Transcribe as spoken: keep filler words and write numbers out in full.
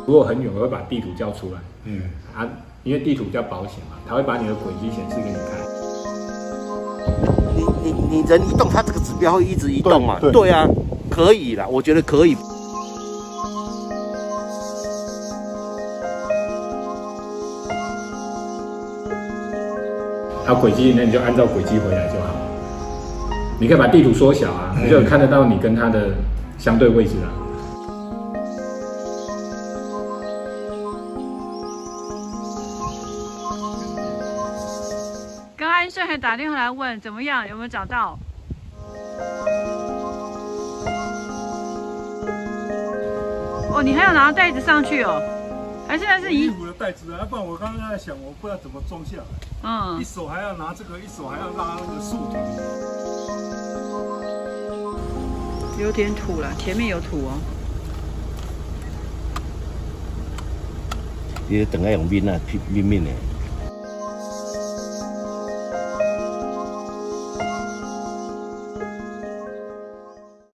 如果很远，我会把地图叫出来。 嗯啊，因为地图比较保险嘛，它会把你的轨迹显示给你看。 你你你人移动，它这个指标会一直移动嘛？ 对, 对啊，可以啦，我觉得可以。 它轨迹，那你就按照轨迹回来就好。你可以把地图缩小啊，你就看得到你跟它的相对位置啊。 刚安顺还打电话来问怎么样，有没有找到？哦，你还要拿袋子上去哦？还是那是衣服的袋子啊？不然我刚刚在想，我不知道怎么装下来。嗯，一手还要拿这个，一手还要拉那个树藤。 有点土了，前面有土哦。 你等下用面啊，面面的。